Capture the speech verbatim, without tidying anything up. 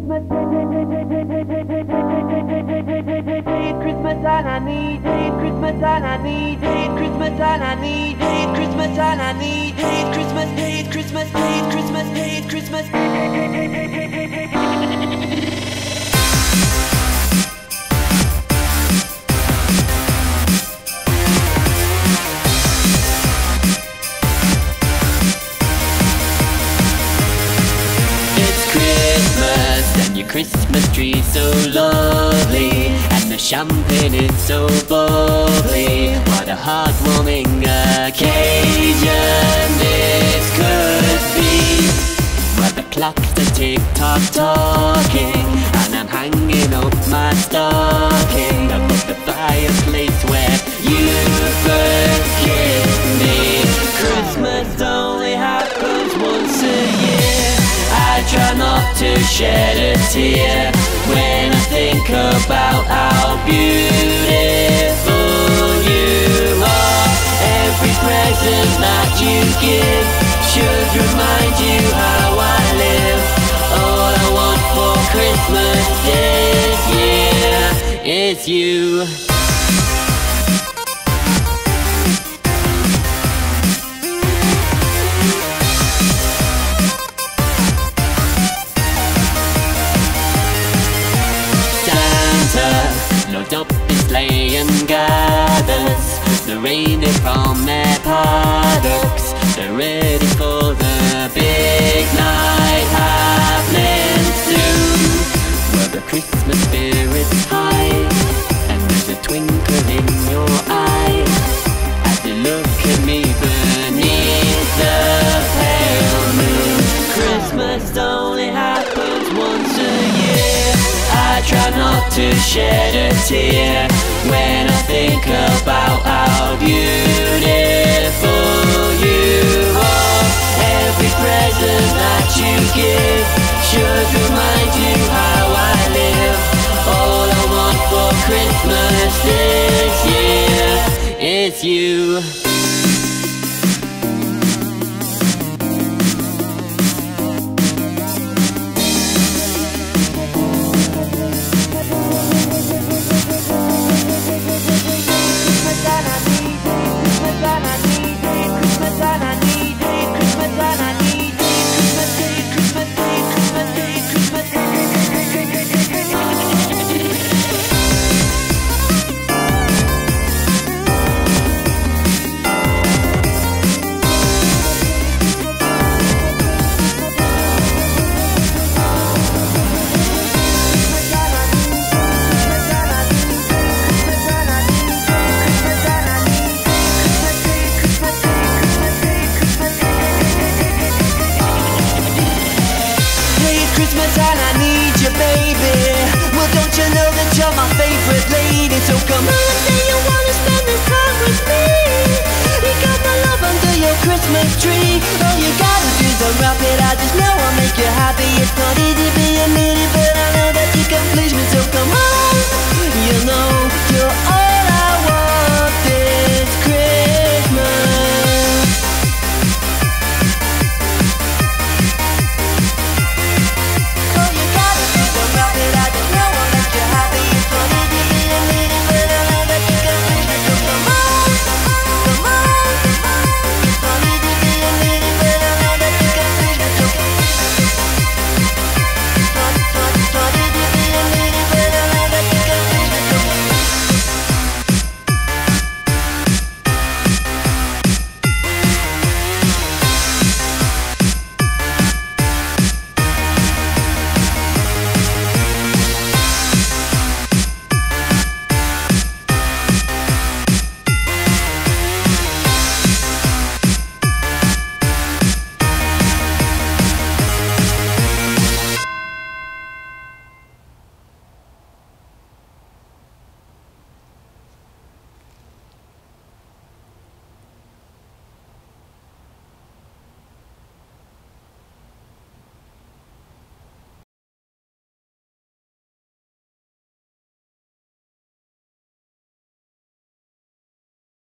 Christmas, Christmas and I need it, Christmas and I need it, Christmas and I need it, Christmas and I need it, Christmas, hate Christmas, hate Christmas, hate Christmas. Christmas tree so lovely, and the champagne is so bubbly. What a heartwarming occasion this could be. Well, the clocks are tick-tock talking, and I'm hanging up my stocking above the fireplace where you first kissed me. Christmas only happens once a year. I try not to shed a tear when I think about how beautiful you are. Every present that you give should remind you how I live. All I want for Christmas this year is you. Load up his sleigh and gathers the reindeer from their paddocks. They're ready for the big night happening soon, where the Christmas spirit's high, and there's a twinkle in your eye as you look at me beneath the pale moon. Christmas only happens once a year. I try not to shed a tear when I think about how beautiful you are. Every present that you give should remind you how I live. All I want for Christmas this year is you.